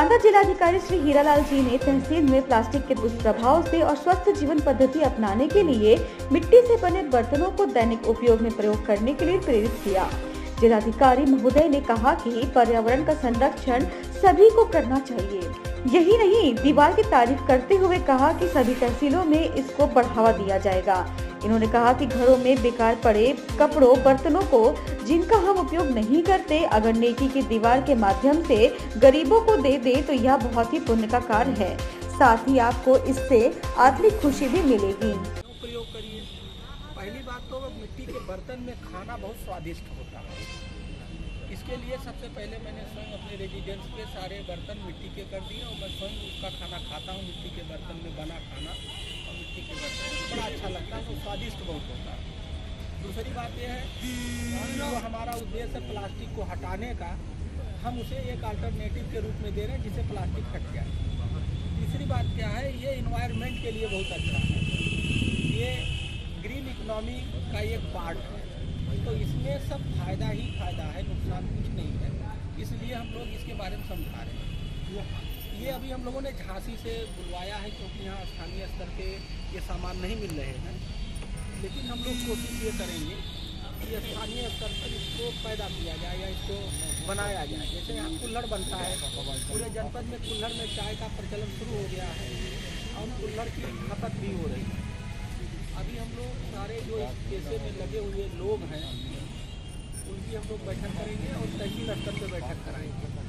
बांदा जिलाधिकारी श्री हीरालाल जी ने तहसील में प्लास्टिक के दुष्प्रभाव से और स्वस्थ जीवन पद्धति अपनाने के लिए मिट्टी से बने बर्तनों को दैनिक उपयोग में प्रयोग करने के लिए प्रेरित किया। जिलाधिकारी महोदय ने कहा कि पर्यावरण का संरक्षण सभी को करना चाहिए। यही नहीं, दीवार की तारीफ करते हुए कहा कि सभी तहसीलों में इसको बढ़ावा दिया जाएगा। इन्होंने कहा कि घरों में बेकार पड़े कपड़ों, बर्तनों को जिनका हम उपयोग नहीं करते, अगर नेकी की दीवार के माध्यम से गरीबों को दे दे तो यह बहुत ही पुण्य का कार्य है। साथ ही आपको इससे आत्मिक खुशी भी मिलेगी। प्रयोग करिए। पहली बात तो मिट्टी के बर्तन में खाना बहुत स्वादिष्ट होता है। इसके लिए सबसे पहले मैंने स्वयं अपने रेजिडेंस के सारे बर्तन मिट्टी के कर दिए और मैं स्वयं उसका खाना खाता हूँ। मिट्टी के बर्तन में बना खाना और मिट्टी के बर्तन बड़ा अच्छा लगता है, तो स्वादिष्ट बहुत होता है। दूसरी बात यह है जो हमारा उद्देश्य है प्लास्टिक को हटाने का, हम उसे एक अल्टरनेटिव के रूप में दे रहे हैं जिससे प्लास्टिक हट जाए। तीसरी बात क्या है, ये इन्वायरमेंट के लिए बहुत अच्छा है। ये ग्रीन इकोनॉमी का एक पार्ट है, तो इसमें सब फायदा ही फायदा है, नुकसान कुछ नहीं है। इसलिए हम लोग इसके बारे में समझा रहे हैं। ये अभी हम लोगों ने झांसी से बुलवाया है क्योंकि यहाँ स्थानीय स्तर पे ये सामान नहीं मिल रहे हैं, लेकिन हम लोग कोशिश ये करेंगे कि स्थानीय स्तर पर इसको पैदा किया जाए या इसको बनाया जाए। जैसे यहाँ कुल्हड़ बनता है, पूरे जनपद में कुल्हड़ में चाय का प्रचलन शुरू हो गया है और कुल्हड़ की खपत भी हो रही है। अभी हम लोग सारे जो इस पेशे में लगे हुए लोग हैं उनकी हम लोग बैठक करेंगे और तहसील स्तर पर बैठक कराएंगे।